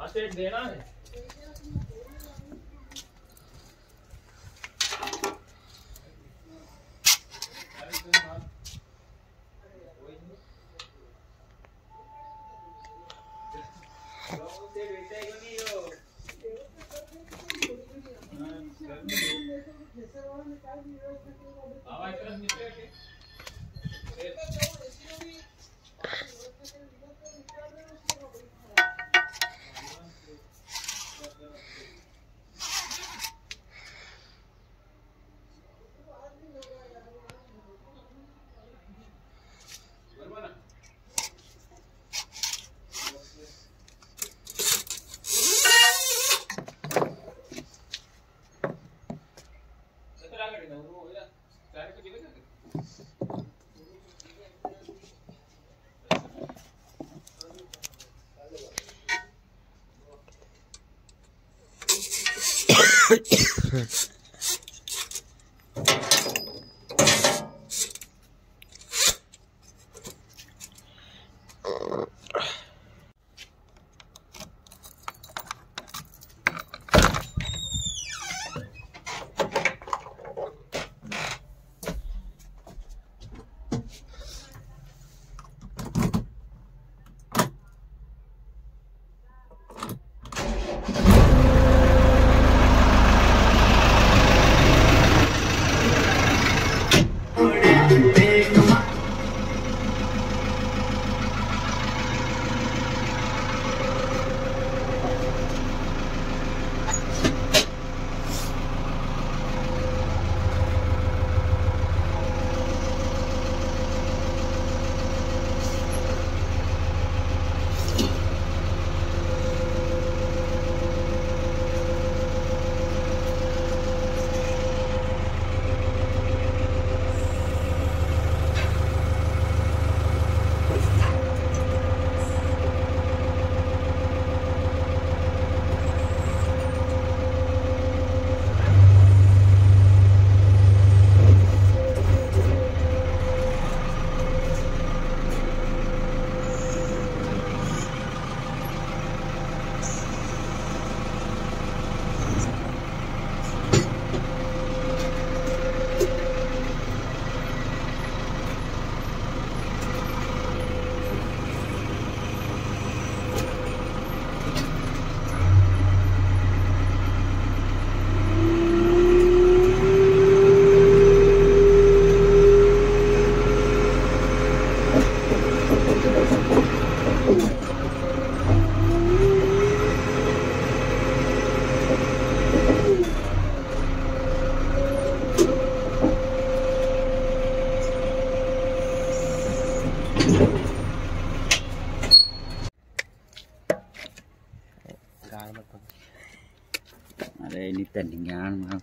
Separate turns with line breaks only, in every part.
Set देना है।
Ada ini tandingan mah.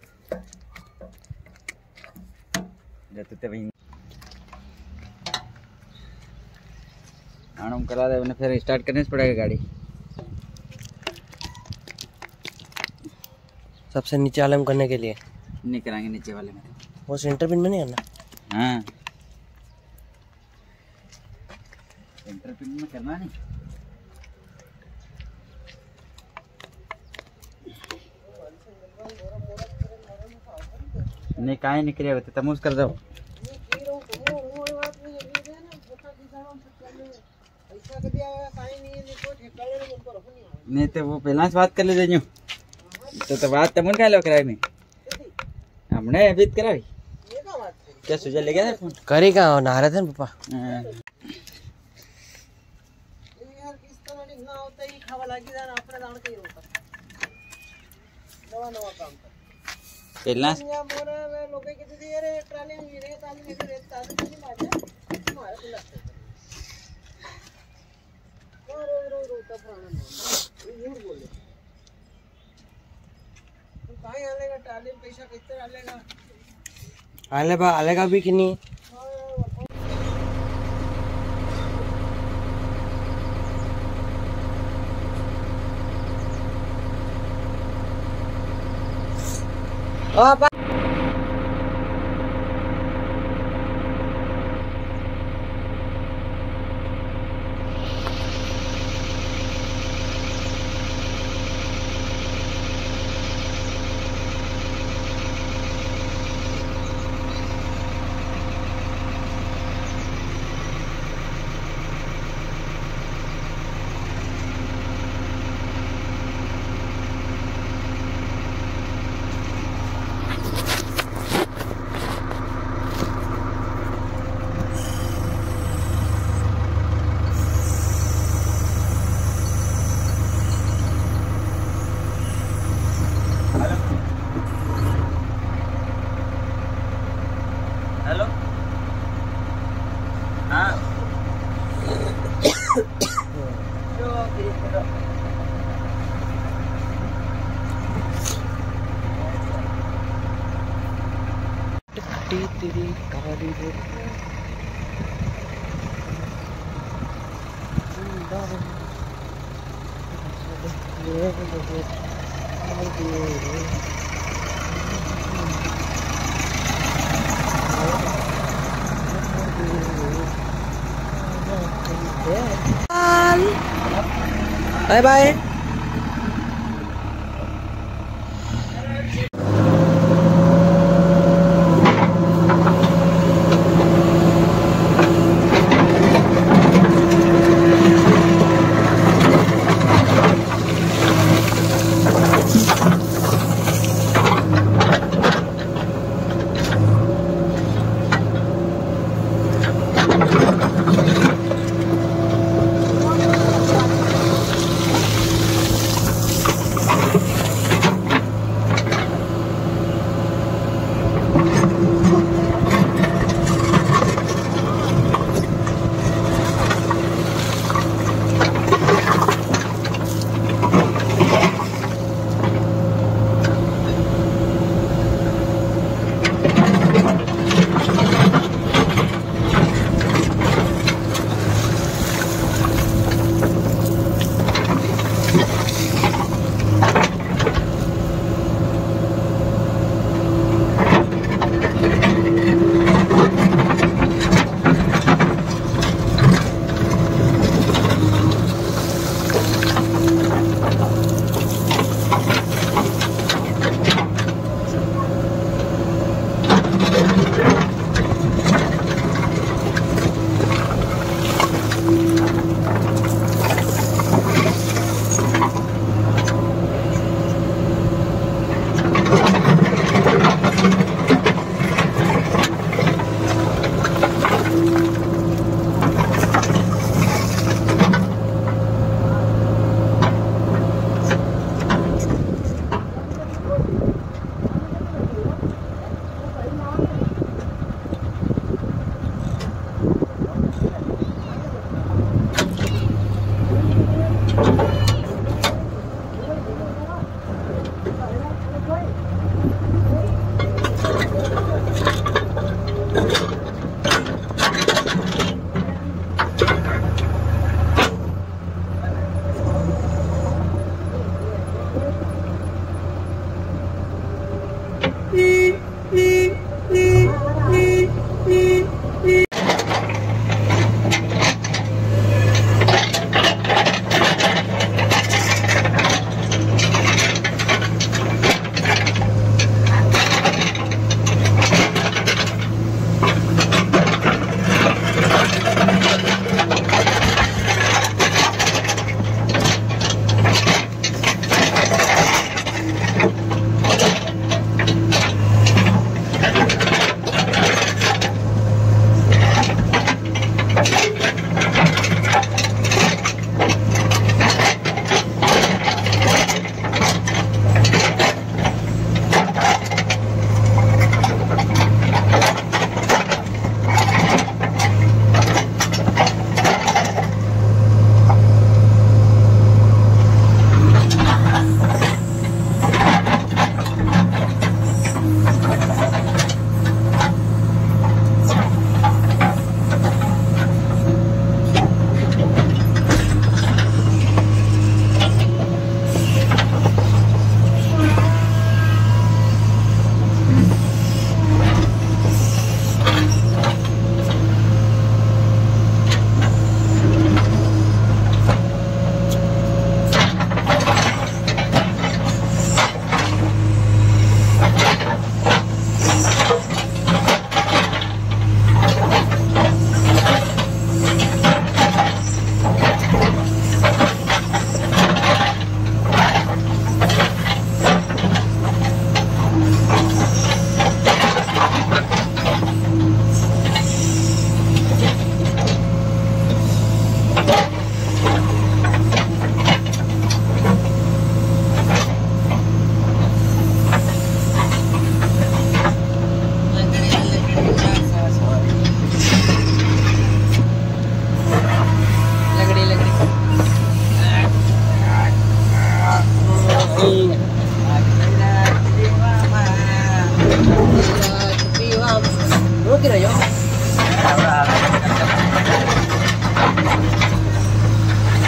Jatuh tapi आराम करा दे उन्हें फिर स्टार्ट करने से पड़ेगा गाड़ी।
सबसे नीचे वाले में करने के लिए
नहीं कराएंगे नीचे वाले में।
वो सेंटर पिन में नहीं करना।
हाँ सेंटर पिन में करना नहीं। नहीं काहे निकले होते तमूज कर दो। नहीं तो वो पहला से बात कर ले जाइयो तो बात तमन का लो कराई में हमने अभी कराई क्या सुझा ले गया फोन
करेगा नहा रहे थे ना पापा।
हाँ।
यार किस तरह ना होता ही खावा लगी जाना अपने दान के ही होता नवा नवा काम कर
पहला
या मोरे वे लोगे के दे रे ट्राली में रे ताल में रे ताल नहीं बाजे तुम्हारे को लगता है रो रो रो तब प्राण झूठ बोले तो कहां आलेगा ट्राली में पैसा कितना आलेगा आलेगा भी कि नहीं। Oh, Bye bye.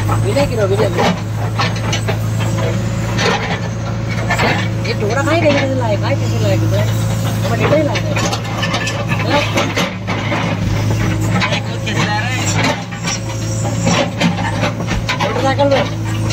Vinay kilo Vinay ये टोरा खाई कैसे लाए हमें डेटा ही लाए मोटरसाइकिल में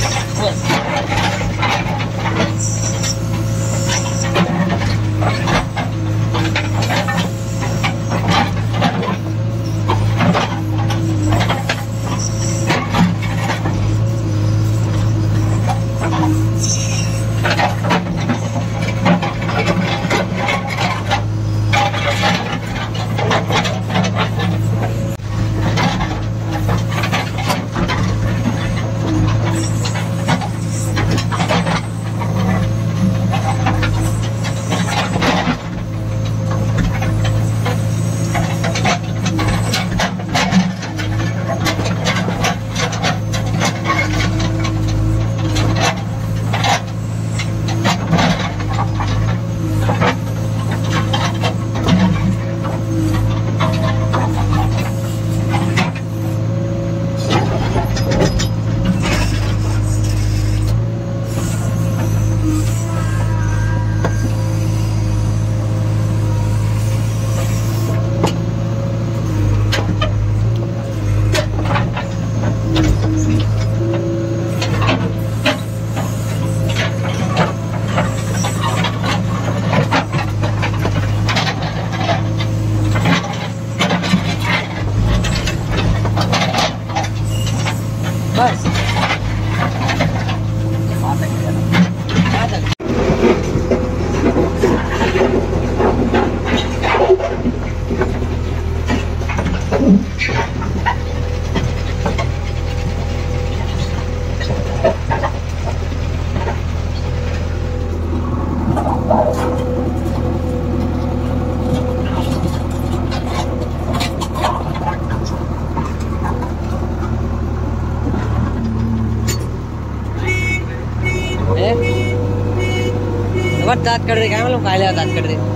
बस दांत कट दे काय मला पाहिलं दांत कट दे